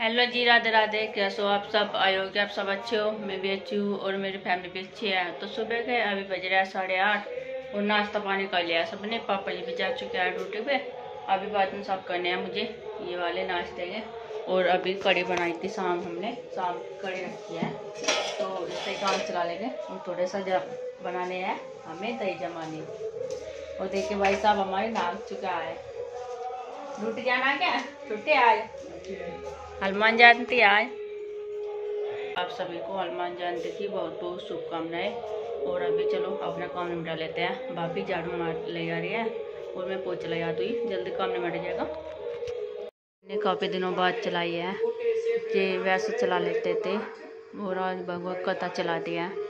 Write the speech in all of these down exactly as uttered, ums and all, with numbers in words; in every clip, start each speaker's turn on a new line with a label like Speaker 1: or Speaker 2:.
Speaker 1: Hello जी, राधे राधे। कैसे हो आप सब? आई हो कि आप सब अच्छे हो। मैं भी अच्छी हूँ और मेरी फैमिली भी अच्छी है। तो सुबह के अभी बज रहा है साढ़े आठ और नाश्ता पानी कर लिया सबने। पापा जी भी जा चुके हैं ड्यूटी पे। अभी बाद में सब करने हैं मुझे ये वाले नाश्ते के। और अभी कड़ी बनाई थी शाम, हमने शाम की कड़ी रखी है तो इससे काम चला लेंगे। और थोड़े सा बनाने हैं हमें दही जमानी। और देखिए भाई साहब हमारे नाम चुका है। ड्यूटी जाना क्या? छुट्टी आज हनुमान जयंती आज। आप सभी को हनुमान जयंती की बहुत बहुत शुभकामनाएं। और अभी चलो अपना काम निपटा लेते हैं। भाभी झाड़ू मार ले जा रही है और मैं पोछा लगा दूँ, जल्दी काम निपट जाएगा। मैंने काफ़ी दिनों बाद चलाई है, ये वैसे चला लेते थे और आज भगवत कथा चला दिया है।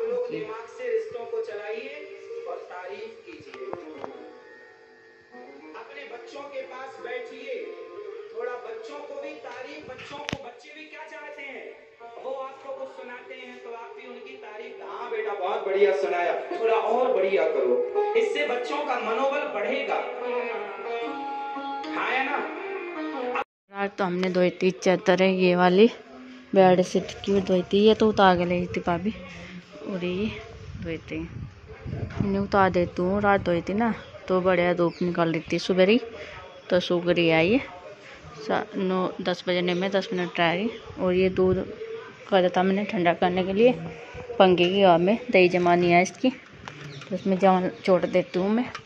Speaker 1: अपने बच्चों के पास बैठिए, थोड़ा बच्चों को भी तारीफ, बच्चों को बच्चे भी क्या चाहते हैं, वो आपको कुछ सुनाते हैं तो आप भी उनकी तारीफ। हाँ बेटा बहुत बढ़िया सुनाया, थोड़ा और बढ़िया करो, इससे बच्चों का मनोबल बढ़ेगा। हाँ है ना। रात तो हमने धोई थी चादर है, ये वाली बेड शीट की धोई थी। ये तो उतार के ली थी भाभी और ये धोई थी। इन्हें उतार देती हूँ। रात धोई थी ना तो बढ़िया धूप निकाल रही थी सुबह ही, तो सूख रही है ये। नौ दस बजने में दस मिनट रह गई। और ये दूध कर था मैंने ठंडा करने के लिए। पंखे की हवा में दही जमानी है इसकी, तो इसमें जमा छोड़ देती हूँ मैं।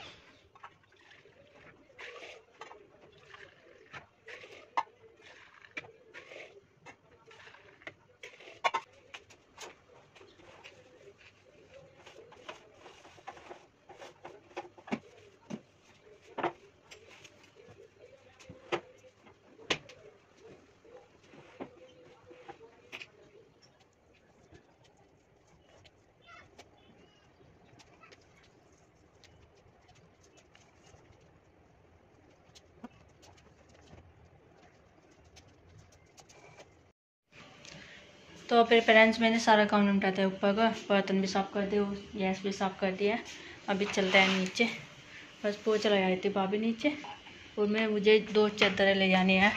Speaker 1: तो फिर पेरेंट्स मैंने सारा काम निपटाता है। ऊपर का बर्तन भी साफ़ कर दिए, गैस भी साफ़ कर दिया। अभी चलते हैं नीचे। बस पोछा लगाई थी भाभी नीचे और मैं मुझे दो चादरें ले जानी है।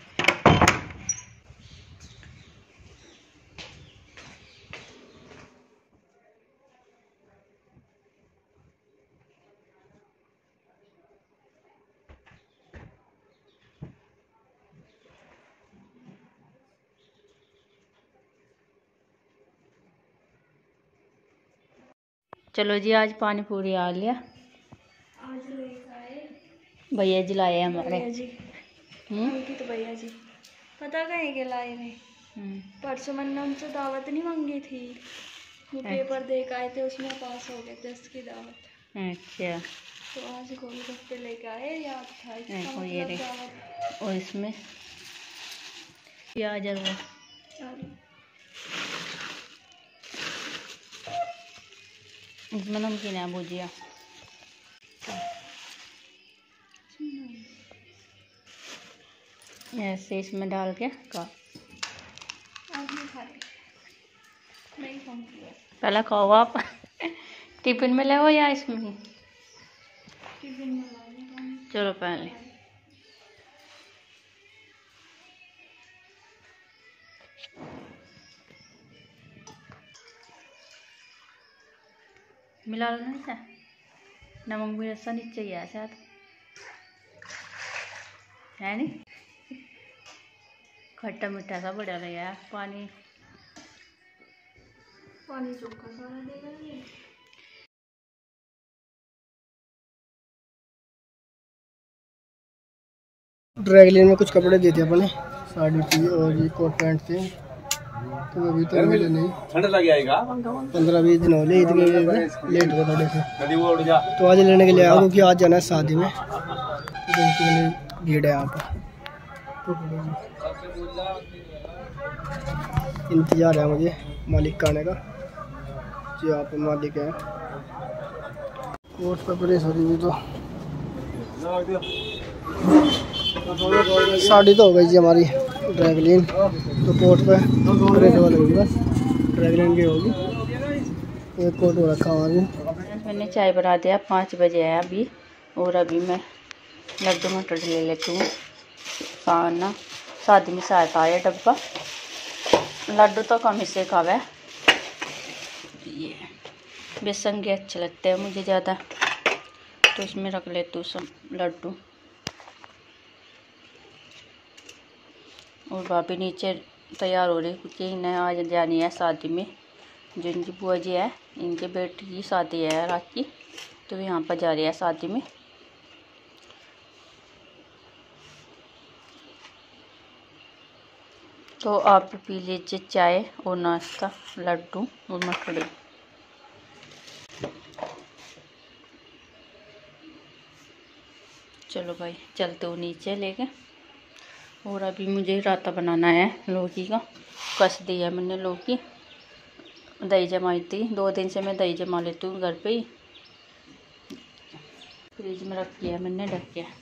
Speaker 1: चलो जी, आज पानी पूरी आ लिया।
Speaker 2: आज
Speaker 1: भैया जी लाए हमारे।
Speaker 2: भैया जी उनकी तो भैया जी पता कहीं के लाए नहीं। परसों मैंने उनसे दावत नहीं मांगी थी, वो पेपर दे के आए थे, उसमें पास हो गए थे उसकी दावत।
Speaker 1: अच्छा,
Speaker 2: तो आज गोलगप्पे लेके आए, याद था इसका
Speaker 1: ये
Speaker 2: मतलब दावत।
Speaker 1: और इसमें प्याज और इसमें नमकीन है, भुजिया। ऐसे इसमें डाल के का
Speaker 2: नहीं खा नहीं खाऊंगी।
Speaker 1: पहले खाओ आप। टिफिन में ले हो या इसमें ही?
Speaker 2: टिफिन में ला।
Speaker 1: चलो पहले मिला लो ना, इसे नमक भी रसा नीचे ही है शायद, है नहीं? खट्टा मीठा सा बढ़िया लगा है। पानी
Speaker 2: पानी चोखा सारा देगा ये।
Speaker 3: ड्रैगलिन में कुछ कपड़े देते अपने, साड़ी थी और ये कोट पैंट थे, तो अभी तो मिले नहीं। ठंड लग जाएगा, पंद्रह बीस दिन हो गए, इतने लेट हो थोड़े से, तो आज लेने के लिए आया क्योंकि आज जाना है शादी में, तो भीड़ है यहाँ पर। इंतजार है मुझे मालिक का आने का, जो यहाँ पे मालिक है। कोर्ट पर प्रेस हो रही तो साड़ी तो हो गई जी हमारी ड्रैगलिन, तो कोट पे प्रेस हो लगी, बस ड्रैगलिन की होगी। एक कोट हो रखा हमारी।
Speaker 1: मैंने चाय बना दिया, पाँच बजे है अभी। और अभी मैं लड्डू मटर ले लेती हूँ। खाना शादी में साथ आया डब्बा। लड्डू तो कम से खावे, ये बेसन के अच्छे लगते हैं मुझे ज़्यादा, तो इसमें रख लेती हूँ सब लड्डू। और भाभी नीचे तैयार हो रही क्योंकि इन्हें आज जानी है शादी में। जो इनकी बुआ जी है, इनके बेटी की शादी है रात की, तो यहाँ पर जा रही है शादी में। तो आप पी लीजिए चाय और नाश्ता, लड्डू और मठड़ी। चलो भाई चलते हो नीचे लेके। और अभी मुझे रायता बनाना है लौकी का। कस दी है मैंने लौकी, दही जमाई थी, दो दिन से मैं दही जमा लेती हूँ घर पे ही। फ्रिज में रखी है मैंने ढक के।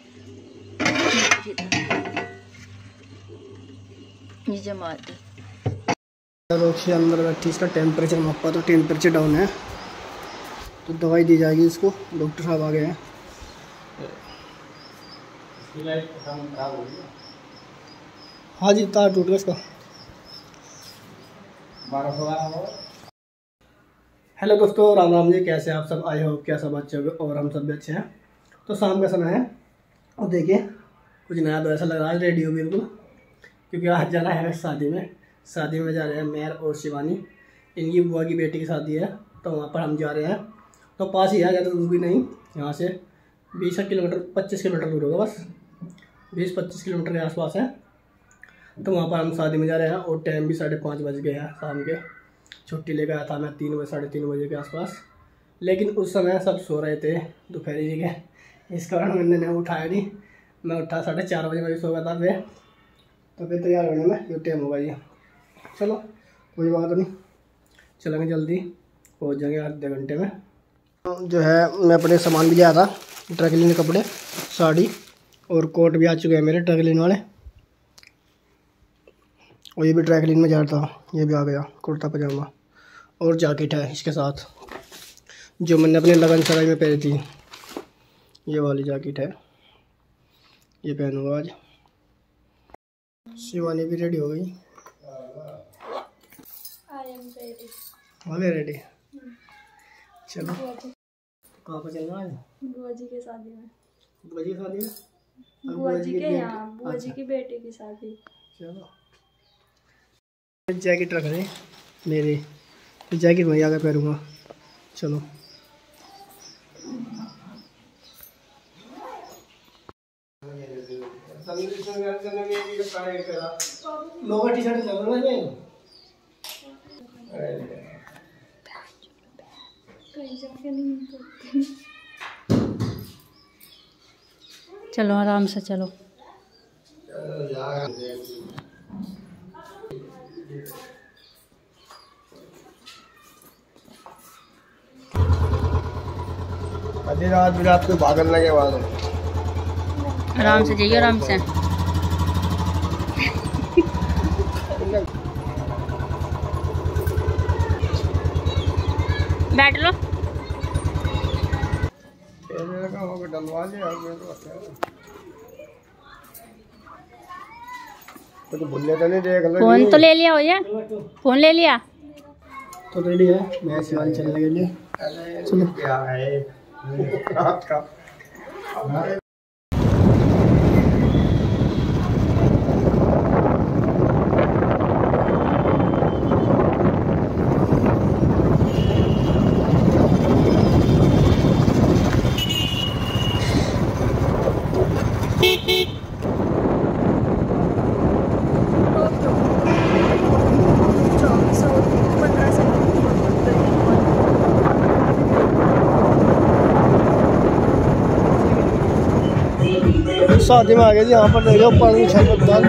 Speaker 1: ये जमा दी।
Speaker 3: लौकी अंदर बैठी, इसका टेम्परेचर मापा तो टेम्परेचर डाउन है, तो दवाई दी जाएगी इसको। डॉक्टर साहब आ गए हैं। हाँ जी, तार टूट गया इसका। हेलो दोस्तों, राम राम जी, कैसे आप सब? आई होप क्या सब अच्छे होंगे और हम सब भी अच्छे हैं। तो शाम का समय है और देखिए कुछ नया तो ऐसा लग रहा है रेडियो बिल्कुल, क्योंकि आज जाना है शादी में। शादी में जा रहे हैं मेहर और शिवानी, इनकी बुआ की बेटी की शादी है, तो वहाँ पर हम जा रहे हैं। तो पास ही है, ज़्यादा दूर भी नहीं, यहाँ से बीस किलोमीटर पच्चीस किलोमीटर दूर होगा, बस बीस पच्चीस किलोमीटर के आसपास है। तो वहाँ पर हम शादी में जा रहे हैं और टाइम भी साढ़े पाँच बज गए हैं शाम के। छुट्टी लेकर आया था मैं तीन बजे साढ़े तीन बजे के आसपास, लेकिन उस समय सब सो रहे थे दोपहरी जी के, इस कारण मैंने नहीं उठाया नहीं। मैं उठा साढ़े चार बजे, मैं भी सो गया था फिर। तो फिर तैयार होने में ये टाइम होगा ये। चलो कोई बात नहीं, चलेंगे जल्दी, पहुँच जाएंगे आधे घंटे में। जो है मैं अपने सामान भी लिया था, ट्रैकलिन के कपड़े, साड़ी और कोट भी आ चुके हैं मेरे ट्रैकलिन वाले। और ये भी ट्रैकलिन में जा रहा था, ये भी आ गया कुर्ता पजामा और जैकेट है इसके साथ, जो मैंने अपने लगन सराय में पहनी थी। ये वाली जैकेट है, ये पहनूंगा आज। शिवानी भी रेडी हो गई। हो गए रेडी? चलो कहाँ पर चलना है?
Speaker 2: बुआ जी के शादी में।
Speaker 3: बुआ जी की शादी में?
Speaker 2: बुआ जी के यहाँ, बुआ जी की बेटी की शादी।
Speaker 3: चलो जैकेट रख रहे मेरे, जैकेट मैं आगे पहनूंगा। चलो लोअर टी शर्ट चल रहा है।
Speaker 1: चलो आराम से चलो।
Speaker 3: आधी रात भी रात को भागने लगे बाद
Speaker 1: आराम से जाइए, आराम से। बैठ लो।
Speaker 3: डलवा लिया तो भूल तो नहीं, देख लो।
Speaker 1: फोन तो ले लिया हो या? फोन ले लिया
Speaker 3: तो रेडी है। मैं शिवानी चलने के लिए। चलो क्या है रात का। शादी में आ गए जी, यहाँ पर देख लो पानी छत पर।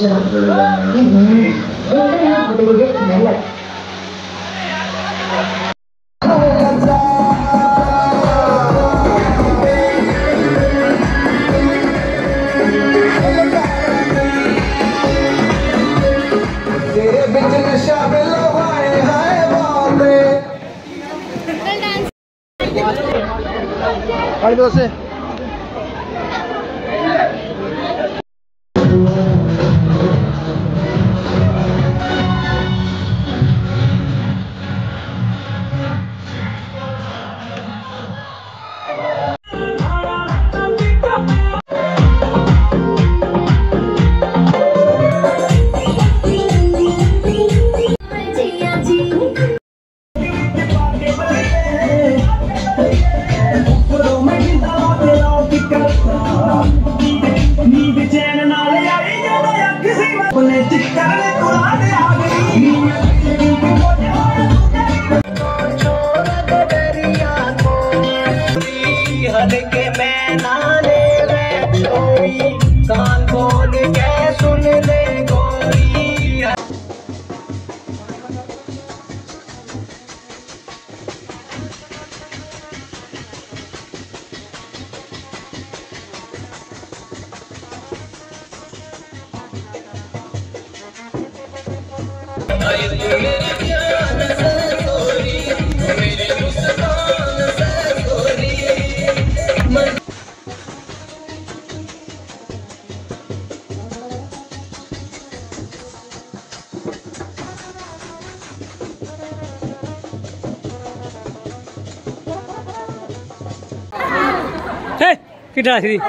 Speaker 3: से कान खोल के सुन ले गोरी। कितना सी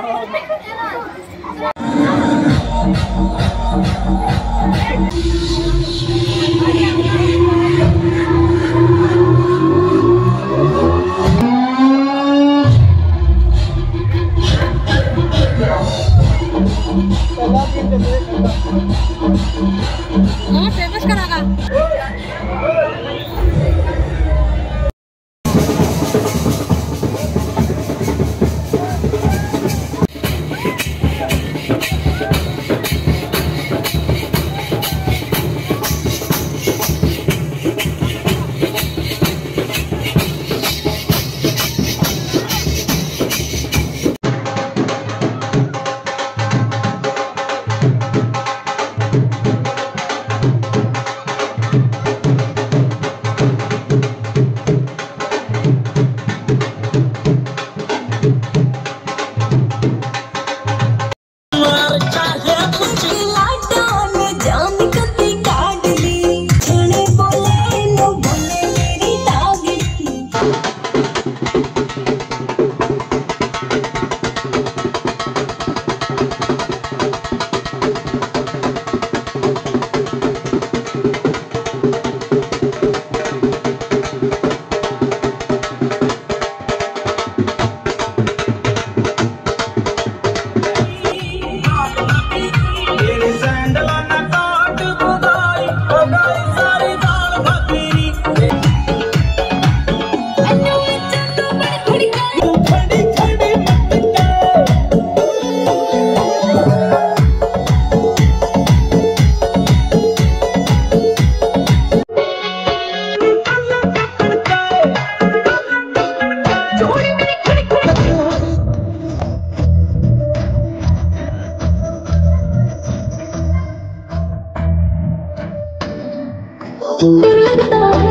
Speaker 2: फेमस करागा
Speaker 4: Thank you.